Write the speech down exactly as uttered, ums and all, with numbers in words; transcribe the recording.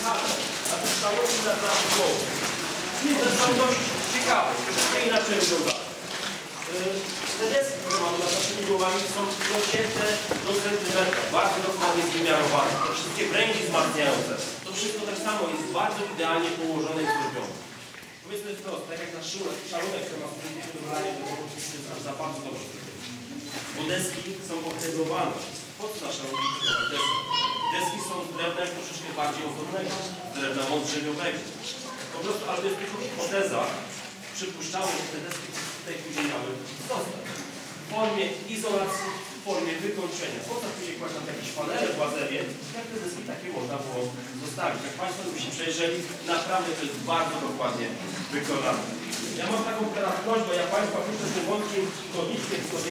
ale na tym całości na naszym głowie. To są dość ciekawe, troszeczkę inaczej wyglądają. Te deski, które mamy nad naszymi głowami, są docięte do centymetra, bardzo dokładnie wymiarowane. Te wszystkie pręgi wzmacniające, to wszystko tak samo jest bardzo idealnie położone i zrobione. Powiedzmy wprost, tak jak na szalunek, który ma służyć do wylania, to jest za bardzo dobrze. Bo deski są ohydrowane. Po co na szalunki deski? Deski są z drewna troszeczkę bardziej oformnego, z drewna mądrzewiowego. Po prostu, ale to jest tylko hipoteza. Przypuszczamy, że te deski tutaj później miały zostać. W formie izolacji, w formie wykończenia. Po co później kłaść jakieś panele, łazerie, jak te deski takie można było zostawić. Jak Państwo by się przejrzeli, naprawdę to jest bardzo dokładnie wykonane. Ja mam taką teraz prośbę, ja Państwa proszę z tym wątkiem chodniczkiem